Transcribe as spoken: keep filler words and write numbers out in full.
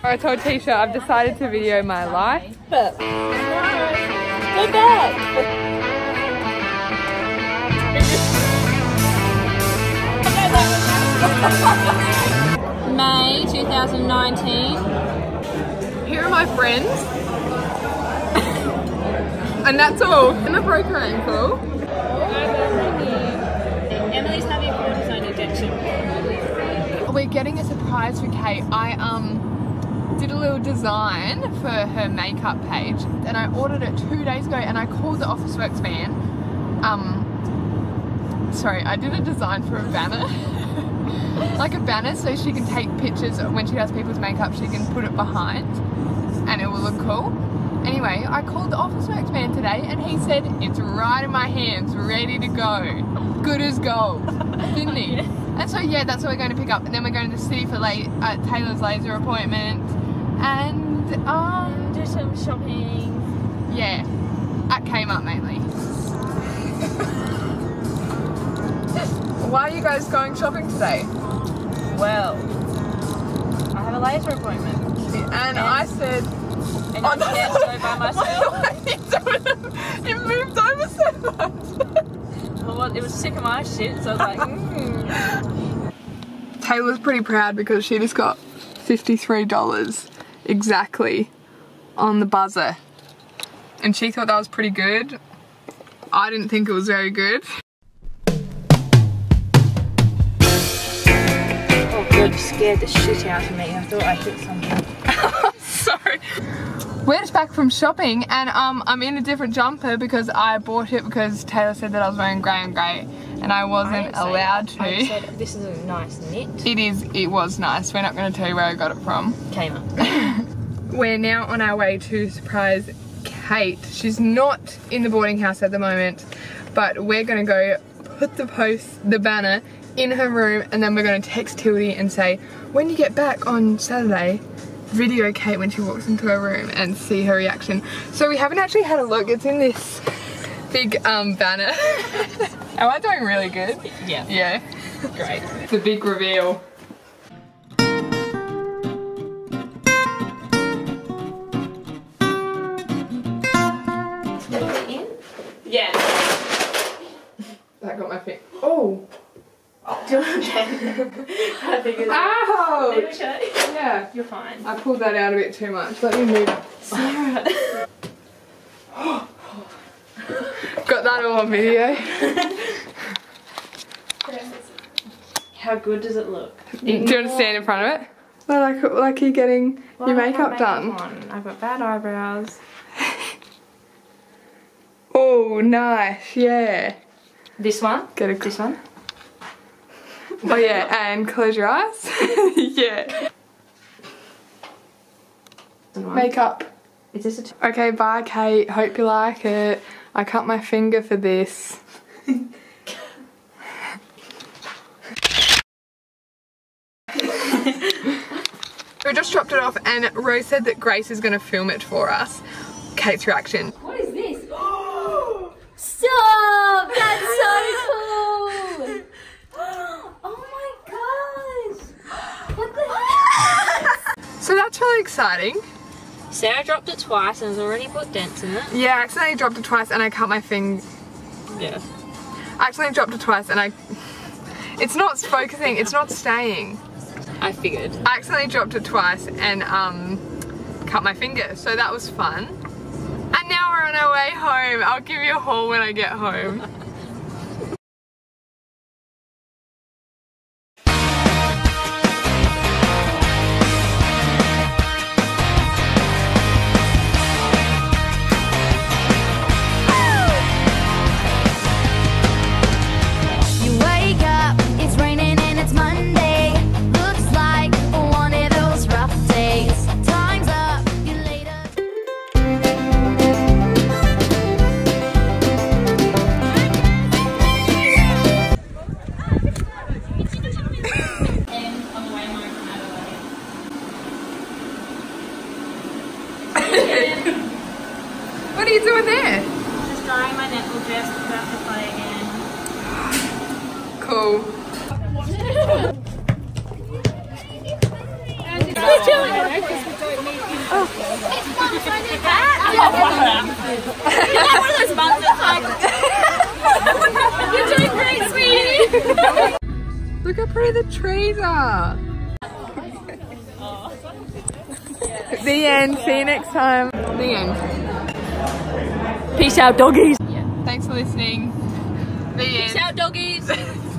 I told Tisha I've decided to video my life. But go back. May two thousand nineteen. Here are my friends. And that's all. Emma broke her ankle. Emily's having a cortisone injection. We're getting a surprise for Kate. I um did a little design for her makeup page and I ordered it two days ago and I called the Officeworks man. Um, sorry, I did a design for a banner. Like a banner so she can take pictures when she does people's makeup, she can put it behind and it will look cool. Anyway, I called the Officeworks man today and he said it's right in my hands, ready to go. Good as gold, didn't he? And so yeah, that's what we're going to pick up. And then we're going to the city for late, uh, Taylor's laser appointment. And um, do some shopping. Yeah, at Kmart mainly. Why are you guys going shopping today? Well, I have a laser appointment. And, and I said... And oh, I'm scared to go by myself. You moved over so much. Well, it was sick of my shit, so I was like, mm. Taylor's pretty proud because she just got fifty-three dollars exactly on the buzzer. And she thought that was pretty good. I didn't think it was very good. Oh god, you scared the shit out of me. I thought I hit something. Sorry. We're just back from shopping and um, I'm in a different jumper because I bought it because Taylor said that I was wearing grey and grey and I wasn't I allowed to. I said this is a nice knit. It is, it was nice. We're not going to tell you where I got it from. Kmart. We're now on our way to surprise Kate. She's not in the boarding house at the moment, but we're going to go put the post, the banner in her room and then we're going to text Tildy and say, when you get back on Saturday, video Kate when she walks into her room and see her reaction. So we haven't actually had a look. It's in this big um, banner. Am I doing really good? Yeah. Yeah. Great. The big reveal. In? Yeah. That got my finger. Oh! Do you want to I think it's Ow! okay. Yeah. You're fine. I pulled that out a bit too much. Let me move. Sarah. Got that all on video. How good does it look? Do you want to stand in front of it? Well, like, like you're getting well, your I makeup, makeup done. On. I've got bad eyebrows. Oh, nice. Yeah. This one? Get a This one? Oh yeah, and close your eyes. Yeah. Makeup. Is this a t Okay, bye Kate. Hope you like it. I cut my finger for this. We just dropped it off and Rose said that Grace is going to film it for us. Kate's reaction. What is this? Stop! That's so cool! Oh my gosh! What the heck? So that's really exciting. Sarah dropped it twice and has already put dents in it. Yeah, I accidentally dropped it twice and I cut my finger. Yeah. I accidentally dropped it twice and I... It's not focusing, it's not staying. I figured. I accidentally dropped it twice and um, cut my finger, so that was fun. And now we're on our way home. I'll give you a haul when I get home. What are you doing there? Just drying my netball dress to put up to play again. Cool. What are you doing? because we don't meet in Oh. You're like one of those mums that's like, you're doing great, sweetie. Look how pretty the trees are. The end. See you next time. The end. Peace out, doggies. Thanks for listening. The end. Peace out, doggies.